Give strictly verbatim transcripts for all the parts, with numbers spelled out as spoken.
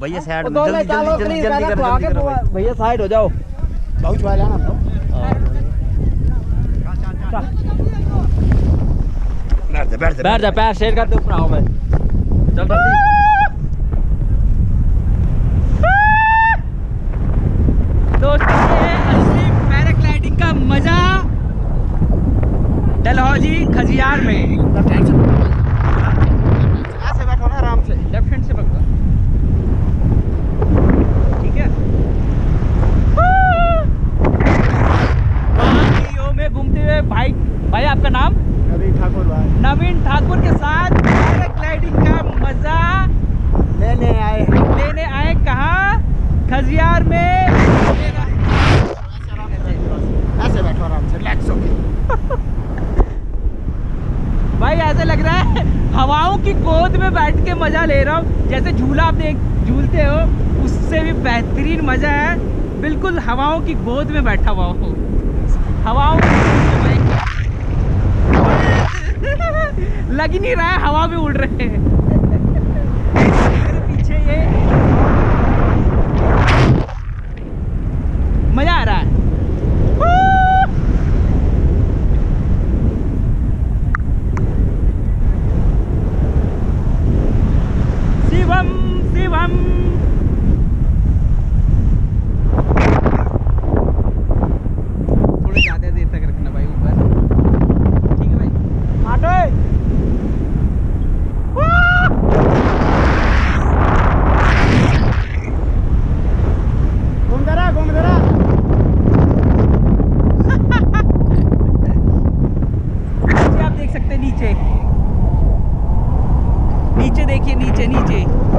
भैया साइड में जल्दी जल्दी जल्दी जल्दी कर जल्दी करो भैया साइड हो जाओ। बहुत छुआ लेना तो बैठ जा बैठ जा बैठ जा पैर शेयर कर दे ऊपर आओ मैं चल जल्दी। दोस्तों ये असली पैराग्लाइडिंग का मजा डलहौजी खजियार में। ऐसे बैठो ना आराम से लेफ्ट हैंड से पकड़ो ठीक है। वादियों में घूमते हुए भाई भाई आपका नाम नवीन ठाकुर भाई नवीन ठाकुर के साथ पैराग्लाइडिंग का मजा लेने आए लेने आए कहाँ खजियार में। ऐसे बैठो आराम से रिलैक्स होके भाई ऐसे लग रहा है हवाओं की गोद में बैठ के मजा ले रहा हूँ। जैसे झूला आप देख झूलते हो उससे भी बेहतरीन मजा है। बिल्कुल हवाओं की गोद में बैठा हुआ हूँ हवाओं लग ही नहीं रहा है हवा में उड़ रहे हैं। मेरे पीछे ये मजा आ रहा है। शिवम शिवम थोड़ा ज्यादा देर तक रखना भाई ऊपर ठीक है भाई। आटो घूम दे रहा घूम दे रहा आप देख सकते हैं नीचे नीचे देखिए नीचे नीचे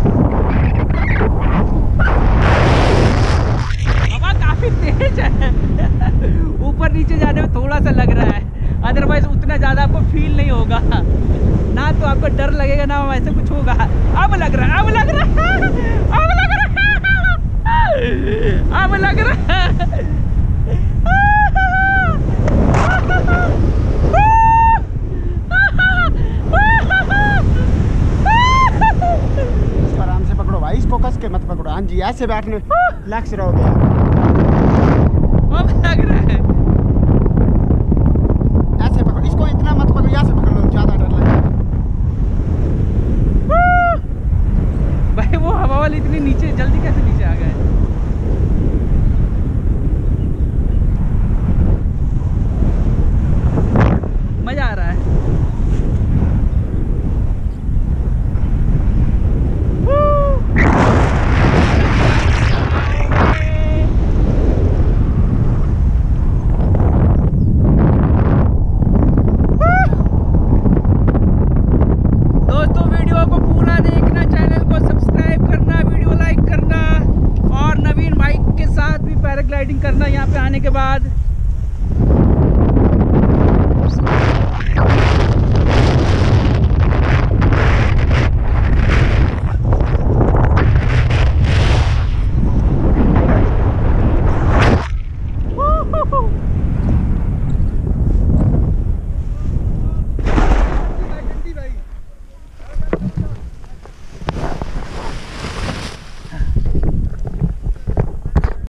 हवा काफी तेज है। ऊपर नीचे जाने में थोड़ा सा लग रहा है अदरवाइज उतना ज्यादा आपको फील नहीं होगा ना तो आपको डर लगेगा ना वैसे कुछ होगा। अब लग रहा है अब लग रहा है अब लग रहा है अब लग रहा है। आराम से पकड़ो भाई इसको कस के मत पकड़ो। हाँ जी ऐसे बैठने रिलैक्स रहोगे। अब लग रहा है ऐसे पकड़ो इसको इतना मत पकड़ो यहाँ से पकड़ लो ज्यादा डर लगेगा भाई। वो हवा वाली इतनी नीचे जल्दी कैसे नीचे आ गए।